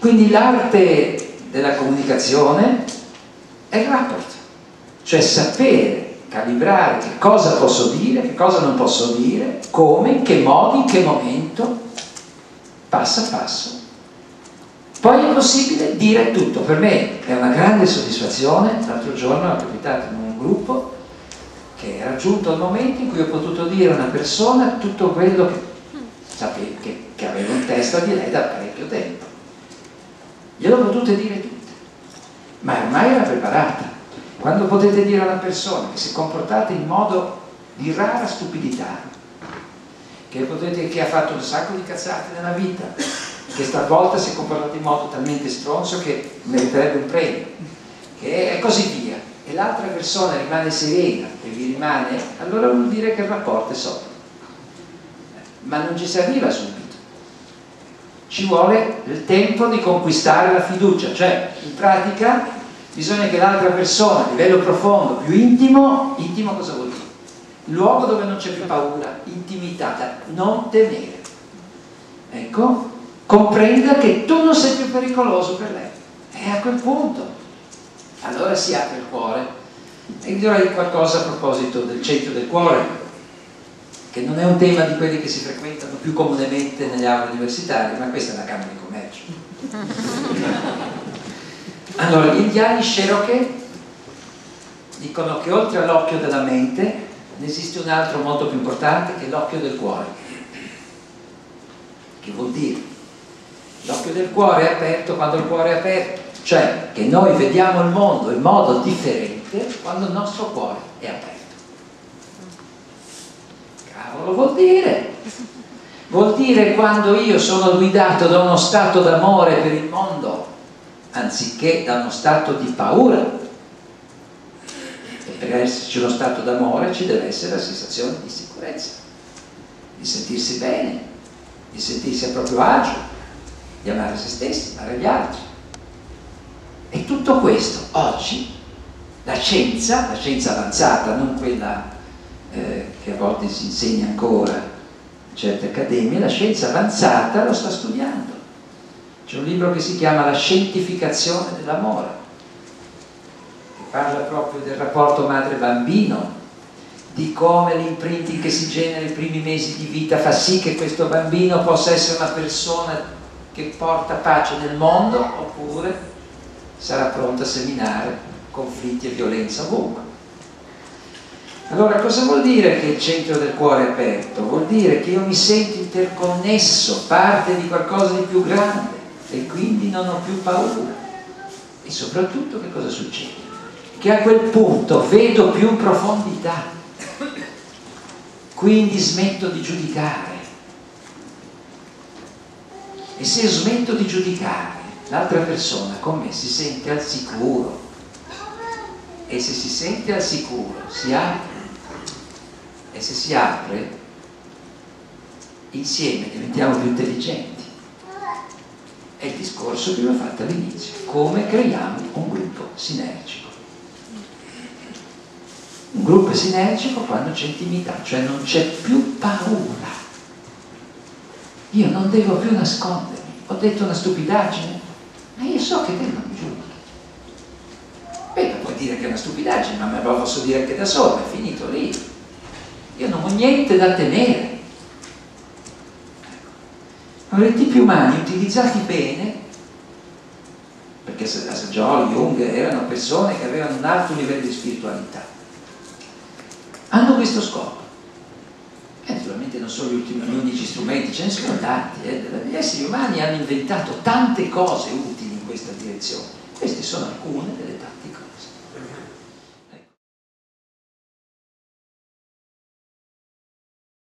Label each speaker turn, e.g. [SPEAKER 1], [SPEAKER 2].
[SPEAKER 1] Quindi l'arte della comunicazione è il rapport, cioè sapere calibrare che cosa posso dire, che cosa non posso dire, come, in che modo, in che momento, passo a passo. Poi è possibile dire tutto. Per me è una grande soddisfazione. L'altro giorno ho capitato in un gruppo che era giunto il momento in cui ho potuto dire a una persona tutto quello che avevo in testa di lei da parecchio tempo. Glielo ho potute dire tutte, ma ormai era preparata. Quando potete dire a una persona che si è comportata in modo di rara stupidità, che ha fatto un sacco di cazzate nella vita, che stavolta si è comportato in modo talmente stronzo che meriterebbe un premio, e così via, e l'altra persona rimane serena e vi rimane, allora vuol dire che il rapporto è solido. Ma non ci si arriva subito, ci vuole il tempo di conquistare la fiducia, cioè in pratica bisogna che l'altra persona a livello profondo, più intimo cosa vuol dire? Luogo dove non c'è più paura, intimità, non temere, ecco, comprenda che tu non sei più pericoloso per lei, e a quel punto allora si apre il cuore. E direi qualcosa a proposito del centro del cuore, che non è un tema di quelli che si frequentano più comunemente nelle aule universitarie, ma questa è una camera di commercio. Allora, gli indiani Cherokee dicono che oltre all'occhio della mente ne esiste un altro molto più importante, che è l'occhio del cuore. Che vuol dire? L'occhio del cuore è aperto quando il cuore è aperto, cioè che noi vediamo il mondo in modo differente quando il nostro cuore è aperto. Cavolo, vuol dire? Vuol dire quando io sono guidato da uno stato d'amore per il mondo anziché da uno stato di paura. E per esserci uno stato d'amore ci deve essere la sensazione di sicurezza, di sentirsi bene, di sentirsi a proprio agio, di amare se stessi, amare gli altri. E tutto questo oggi la scienza avanzata, non quella che a volte si insegna ancora in certe accademie, la scienza avanzata lo sta studiando. C'è un libro che si chiama La scientificazione dell'amore, che parla proprio del rapporto madre-bambino, di come l'imprinting che si genera nei primi mesi di vita fa sì che questo bambino possa essere una persona che porta pace nel mondo, oppure sarà pronto a seminare conflitti e violenza ovunque. Allora, cosa vuol dire che il centro del cuore è aperto? Vuol dire che io mi sento interconnesso, parte di qualcosa di più grande, e quindi non ho più paura. E soprattutto che cosa succede? Che a quel punto vedo più in profondità, quindi smetto di giudicare. E se smetto di giudicare, l'altra persona con me si sente al sicuro, e se si sente al sicuro si apre, e se si apre insieme diventiamo più intelligenti. È il discorso che vi ho fatto all'inizio: come creiamo un gruppo sinergico. Un gruppo è sinergico quando c'è intimità, cioè non c'è più paura. Io non devo più nascondermi. Ho detto una stupidaggine, ma io so che te non mi giudichi. Beh, puoi dire che è una stupidaggine, ma me lo posso dire anche da solo, è finito lì. Io non ho niente da temere. Allora, i tipi umani utilizzati bene, perché Joel, Jung erano persone che avevano un alto livello di spiritualità, hanno questo scopo. E naturalmente non sono gli unici strumenti, ce ne sono tanti. Gli esseri umani hanno inventato tante cose utili in questa direzione. Queste sono alcune delle tante cose.